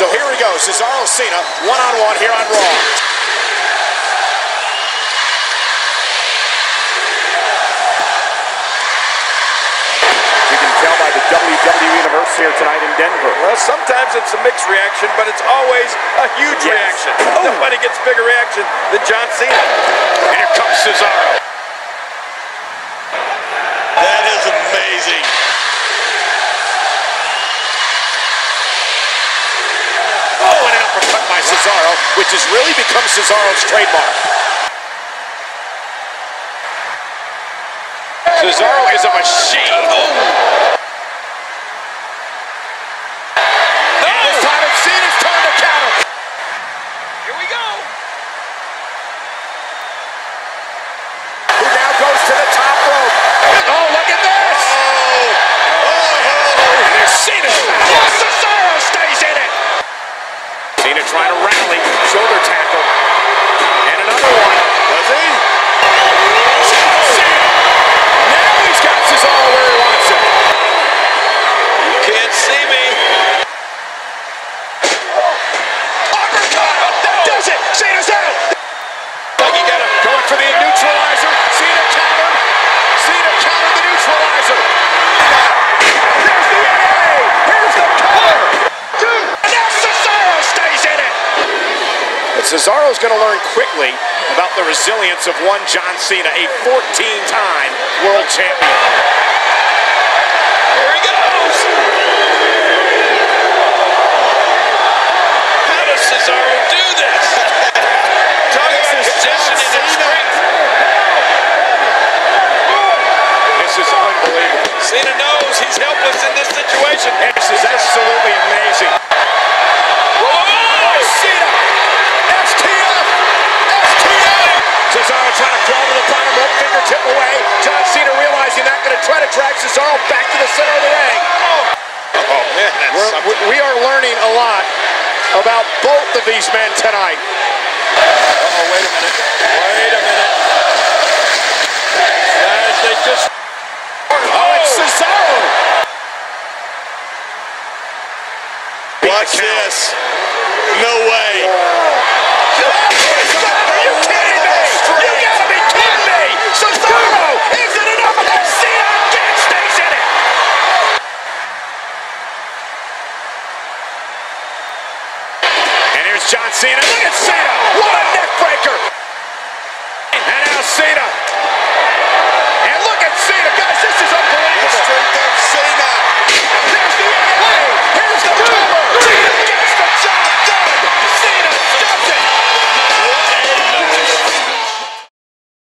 So here we go, Cesaro Cena, one-on-one here on Raw. You can tell by the WWE Universe here tonight in Denver. Well, sometimes it's a mixed reaction, but it's always a huge reaction. Nobody gets bigger reaction than John Cena. And here comes Cesaro. That is amazing. Oh, and an uppercut by Cesaro, which has really become Cesaro's trademark. Cesaro is a machine. Oh. And this time it's Cena's turn to counter. Here we go. Who now goes to the top rope. Oh, look at this. And there's Cena. Oh, Cesaro stays in it. Cena trying to rally, shoulder tackle. And another one. Does he? Cena. Now he's got Cesaro where he wants him. You can't see me. Uppercut. That does it. Cena's out. Like you got him. Going for the neutralizer. Cena countered. Cena countered the neutralizer. There's the AA. Here's the cover. And now Cesaro stays in it. But Cesaro's going to learn quickly about the resilience of one John Cena, a 14-time world champion. Here he goes. How does Cesaro do this? Talk about positioning and strength. This is unbelievable. Cena knows he's helpless in this situation. This is absolutely amazing. Oh, Cena! STF! STF! Cesaro trying to crawl to the bottom rope, fingertip away. John Cena realizing that, going to try to drag Cesaro back to the center of the ring. Oh man, that's something. We are learning a lot about both of these men tonight. Uh-oh, wait a minute. Wait a minute. Guys, they just... Oh, it's Cesaro! Watch this. No way. Are you kidding me? You gotta be kidding me! Cesaro! Is it enough? And Cena again stays in it! And here's John Cena. Look at Cena! What a neck breaker! And now Cena. And look at Cena. Guys, this is unbelievable. The strength of Cena. There's